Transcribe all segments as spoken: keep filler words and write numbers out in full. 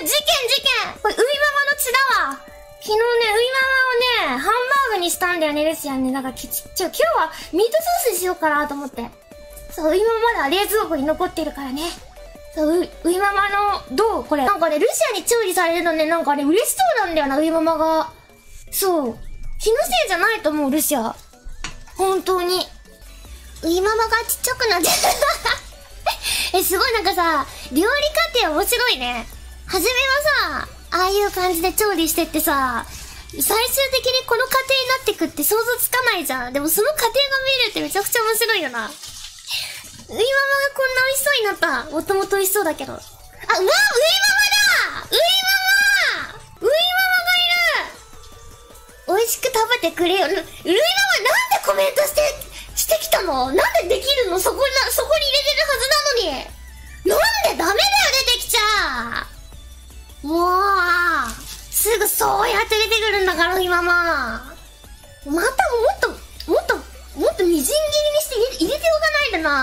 事件これ、ウイママの血だわ。昨日ね、ウイママをね、ハンバーグにしたんだよね、ルシアンね。だから、ちょ、今日はミートソースしようかなと思って。そう、ウイママまだ冷蔵庫に残ってるからね。そう、ウ、ウイママの、どうこれ。なんかね、ルシアンに調理されるのね、なんかね、嬉しそうなんだよな、ウイママが。そう。気のせいじゃないと思う、ルシア。本当に。ウイママがちっちゃくなってえ、すごいなんかさ、料理過程面白いね。はじめはさ、ああいう感じで調理してってさ、最終的にこの過程になってくって想像つかないじゃん。でもその過程が見れるってめちゃくちゃ面白いよな。ウイママがこんな美味しそうになった。もともと美味しそうだけど。あ、うわ、ウイママだウイママウイママがいる。美味しく食べてくれよ。ウイママなんでコメントして、してきたの？なんでできるの？そこな、そこに入れてるはずなのに。なんでダメだよ、出てきちゃう。もう、すぐそうやって出てくるんだから、今ま。またもっと、もっと、もっとみじん切りにして入れ、入れておかないでな。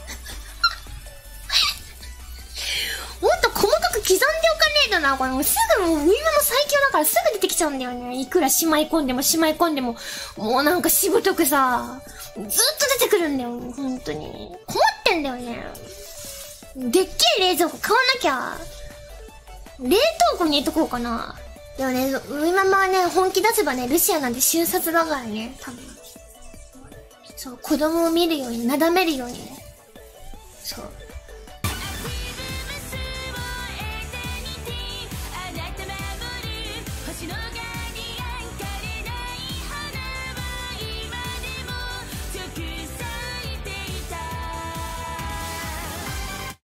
もっと細かく刻んでおかねえとな。これもうすぐもう、ウイママ最強だからすぐ出てきちゃうんだよね。いくらしまい込んでもしまい込んでも、もうなんかしぶとくさ、ずっと出てくるんだよ。本当に。困ってんだよね。でっけえ冷蔵庫買わなきゃ。冷凍庫に入れとこうかな。でもね、ウイママはね、本気出せばね、ルシアなんて瞬殺だからね、多分。そう、子供を見るように、なだめるようにね。そう。